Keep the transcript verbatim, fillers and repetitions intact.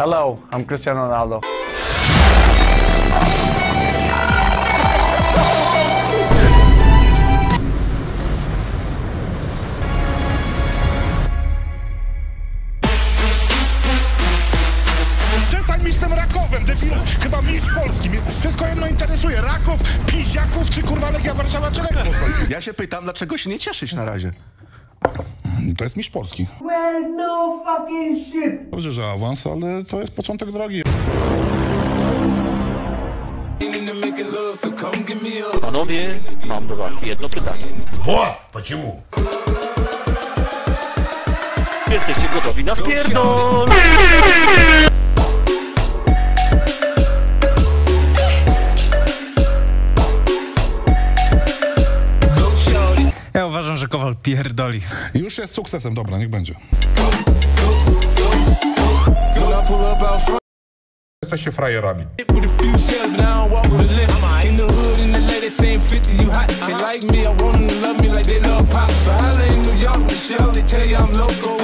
Hello, I'm Cristiano Ronaldo. Przestań mi z tym Rakowem, debilu. Chyba mistrz Polski. Mnie wszystko jedno interesuje. Raków, Piździaków, czy kurwa Legia Warszawa, czy Lech Poznań. Ja się pytam, dlaczego się nie cieszysz na razie? To jest mistrz Polski. Well, no fucking shit. Dobrze, że awans, ale to jest początek drogi. Panowie, mam do was jedno pytanie. Вот почему. Jesteście gotowi na wpierdol? Ja uważam, że Kowal pierdoli. Już jest sukcesem, dobra, niech będzie. Jesteście frajerami. Like me, I want them to love me like they love pop. So holla in New York, for sure, they tell you I'm loco.